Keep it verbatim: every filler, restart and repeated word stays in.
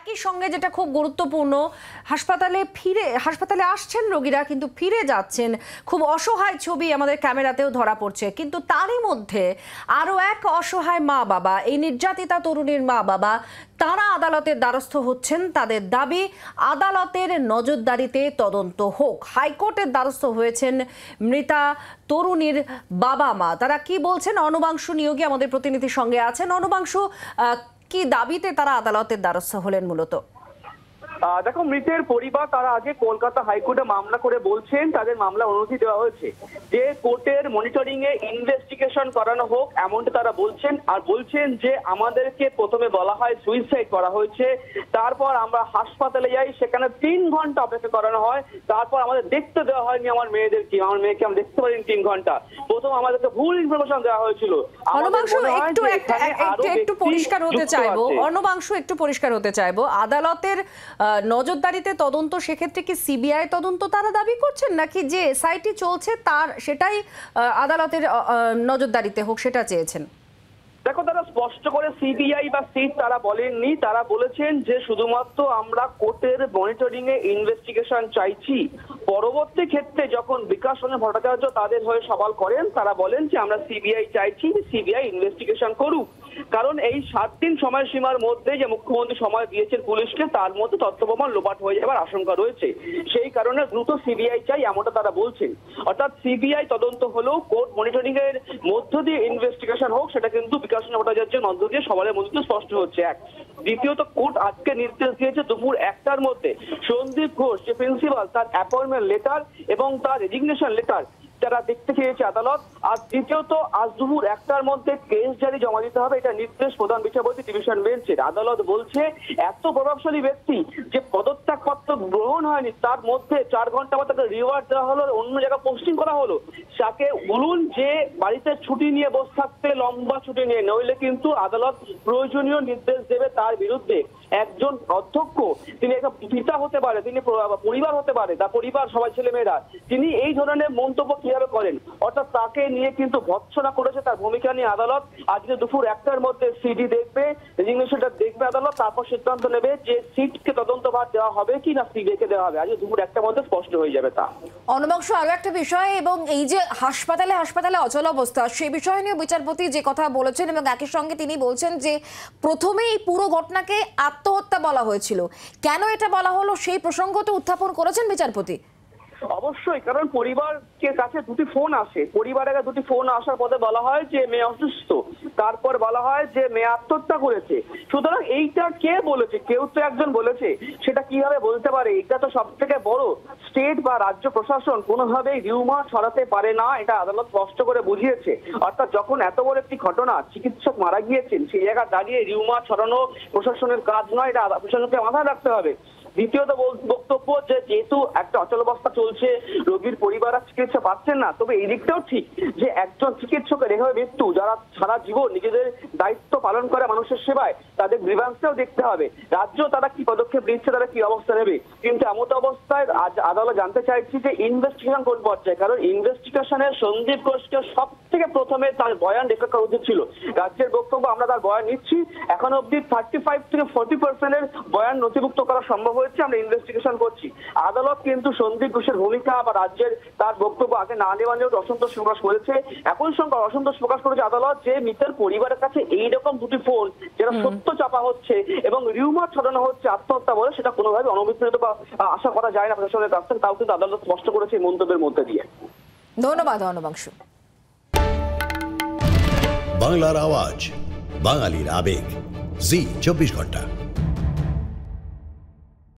একই সঙ্গে যেটা খুব গুরুত্বপূর্ণ, হাসপাতালে ফিরে হাসপাতালে আসছেন রোগীরা কিন্তু ফিরে যাচ্ছেন, খুব অসহায় ছবি আমাদের ক্যামেরাতেও ধরা পড়ছে। কিন্তু তারই মধ্যে আরও এক অসহায় মা বাবা, এই নির্যাতিতা তরুণীর মা বাবা, তারা আদালতের দ্বারস্থ হচ্ছেন। তাদের দাবি আদালতের নজরদারিতে তদন্ত হোক। হাইকোর্টের দ্বারস্থ হয়েছেন মৃতা তরুণীর বাবা মা। তারা কি বলছেন? অনুবাংশু নিয়োগী আমাদের প্রতিনিধির সঙ্গে আছেন। অনুবাংশু, কি দাবিতে তারা আদালতের দ্বারস্থ হলেন মূলত? দেখো, মৃতের পরিবার তারা আগে কলকাতা হাইকোর্টে মামলা করে বলছেন, তাদের মামলা অনুমতি দেওয়া হয়েছে যে কোর্টের মনিটরিং এ ইনভেস্টিগেশন করানো হোক, এমনটা তারা বলছেন। আর বলছেন যে আমাদেরকে প্রথমে বলা হয় সুইসাইড করা হয়েছে, তারপর আমরা হাসপাতালে যাই, সেখানে তিন ঘন্টা অপেক্ষা করানো হয়, তারপর আমাদের দেখতে দেওয়া হয়নি আমার মেয়েদেরকে, আমার মেয়েকে আমরা দেখতে পারিনি তিন ঘন্টা। প্রথম আমাদেরকে ভুল ইনফরমেশন দেওয়া হয়েছিল। অনুবাংশু, একটু একটু পরিষ্কার হতে চাইবো অনুবাংশু একটু পরিষ্কার হতে চাইবো আদালতের নজরদারিতে তদন্ত, সেক্ষেত্রে কি সিবিআই তদন্ত তারা দাবি করছেন, নাকি যে এসআইটি চলছে তার সেটাই আদালতের নজরদারিতে হোক সেটা চেয়েছেন? দেখো, তারা স্পষ্ট করে সিবিআই বা সিট তারা বলেননি। তারা বলেছেন যে শুধুমাত্র আমরা কোর্টের মনিটরিং এ ইনভেস্টিগেশন চাইছি। পরবর্তী ক্ষেত্রে যখন বিকাশ রঞ্জন ভট্টাচার্য তাদের হয়ে সওয়াল করেন, তারা বলেন যে আমরা সিবিআই চাইছি, সিবিআই ইনভেস্টিগেশন করুক। কারণ এই সাত দিন সময়সীমার মধ্যে যে মুখ্যমন্ত্রী সময় দিয়েছেন পুলিশকে, তার মধ্যে তথ্য প্রমাণ লোপাট হয়ে যাবার আশঙ্কা রয়েছে। সেই কারণে দ্রুত সিবিআই চাই, এমনটা তারা বলছেন। অর্থাৎ সিবিআই তদন্ত হলেও কোর্ট মনিটরিং এর মধ্য দিয়ে ইনভেস্টিগেশন হোক, সেটা কিন্তু বিকাশ রঞ্জন ভট্টাচার্যের মধ্য দিয়ে সবার মধ্যে স্পষ্ট হচ্ছে। এক দ্বিতীয়ত, কোর্ট আজকে নির্দেশ দিয়েছে দুপুর একটার মধ্যে সন্দীপ ঘোষ যে প্রিন্সিপাল, তার অ্যাপয়েন্টমেন্ট লেটার এবং তার রেজিগনেশন লেটার তারা দেখতে চেয়েছে আদালত। আর তৃতীয়ত, আজ দুপুর একটার মধ্যে কেস জারি জমা দিতে হবে, এটা নির্দেশ প্রধান বিচারপতি ডিভিশন বেঞ্চের। আদালত বলছে এত প্রভাবশালী ব্যক্তি যে পদত্যাগপত্র গ্রহণ হয়নি, তার মধ্যে চার ঘন্টা পর তাকে রিওয়ার্ড দেওয়া হলো, অন্য জায়গায় পোস্টিং করা হলো, তাকে বলুন যে বাড়িতে ছুটি নিয়ে বসে থাকতে, লম্বা ছুটি নিয়ে, নইলে কিন্তু আদালত প্রয়োজনীয় নির্দেশ দেবে তার বিরুদ্ধে। একজন অধ্যক্ষ, তিনি একটা পিতা হতে পারে, তিনি পরিবার হতে পারে, তার পরিবার সবাই ছেলেমেয়েরা, তিনি এই ধরনের মন্তব্য কিভাবে করেন? অর্থাৎ তাকে নিয়ে কিন্তু ভৎসনা করেছে, তার ভূমিকা নিয়ে আদালত আজকে দুপুর একটার মধ্যে সিডি দেখবে, রেজিগনেশনটা দেখবে আদালত, তারপর সিদ্ধান্ত নেবে যে সিটকে তদন্তভার দেওয়া হবে কি না সিবিআইকে দেওয়া হবে। আজকে দুপুর একটার মধ্যে স্পষ্ট হয়ে যাবে তা। অনুবাংশু, আরো একটা বিষয়, এবং এই যে হাসপাতালে হাসপাতালে অচল অবস্থা, সেই বিষয় নিয়ে বিচারপতি যে কথা বলেছেন, এবং একই সঙ্গে তিনি বলছেন যে প্রথমে এই পুরো ঘটনাকে আত্মহত্যা বলা হয়েছিল, কেন এটা বলা হলো সেই প্রসঙ্গ তো উত্থাপন করেছেন বিচারপতি। অবশ্যই, কারণ পরিবারকে কাছে দুটি ফোন আসে, পরিবারের কাছে দুটি ফোন আসার পরে বলা হয় যে মেয়ে অসুস্থ, তারপর বলা হয় যে মেয়ে আত্মহত্যা করেছে। সুতরাং এইটা কে বলেছে? কেউ তো একজন বলেছে, সেটা কিভাবে বলতে পারে? এটা তো সব থেকে বড়, স্টেট বা রাজ্য প্রশাসন কোনোভাবেই রিউমার ছড়াতে পারে না, এটা আদালত স্পষ্ট করে বুঝিয়েছে। অর্থাৎ যখন এত বড় একটি ঘটনা, চিকিৎসক মারা গিয়েছেন, সেই জায়গায় দাঁড়িয়ে রিউমার ছড়ানো প্রশাসনের কাজ নয়, এটা প্রশাসনকে মাথায় রাখতে হবে। দ্বিতীয়ত বক্তব্য যে যেহেতু একটা অচলাবস্থা চলছে, রোগীর পরিবার চিকিৎসা পাচ্ছেন না, তবে এই দিকটাও ঠিক যে একজন চিকিৎসকের এভাবে মৃত্যু, যারা সারা জীবন নিজেদের দায়িত্ব পালন করে মানুষের সেবায়, তাদের গ্রিভান্সটাও দেখতে হবে। রাজ্য তারা কি পদক্ষেপ নিচ্ছে, তারা কি অবস্থা নেবে। কিন্তু এমন অবস্থায় আজ আদালত জানতে চাইছি যে ইনভেস্টিগেশন কোন পর্যায়ে, কারণ ইনভেস্টিগেশনের সন্দীপ ঘোষকে সব থেকে প্রথমে তার বয়ান রেকর্ড করা উচিত ছিল। রাজ্যের বক্তব্য আমরা তার বয়ান নিচ্ছি, এখন অব্দি থার্টি ফাইভ থেকে ফোর্টি পার্সেন্টের বয়ান নথিভুক্ত করা সম্ভব হয়েছে, আমরা ইনভেস্টিগেশন করছি। আদালত কিন্তু সন্দীপ ঘোষের ভূমিকা বা রাজ্যের তার বক্তব্য আগে না নেওয়া নিয়েও অসন্তোষ প্রকাশ করেছে। একই সঙ্গে অসন্তোষ প্রকাশ করেছে আদালত যে মৃতের পরিবারের কাছে এইরকম দুটি ফোন যেটা সত্য চাপা হচ্ছে এবং রিউমার ছড়ানো হচ্ছে আত্মহত্যা বলে, সেটা কোনোভাবে অনভিপ্রেত বা আশা করা যায় না প্রশাসনের কাছ থেকে, তাও কিন্তু আদালত স্পষ্ট করেছে এই মন্তব্যের মধ্যে দিয়ে। ধন্যবাদ অনুবাংশু। বাংলার আওয়াজ, বাঙালির আবেগ, জি চব্বিশ ঘন্টা।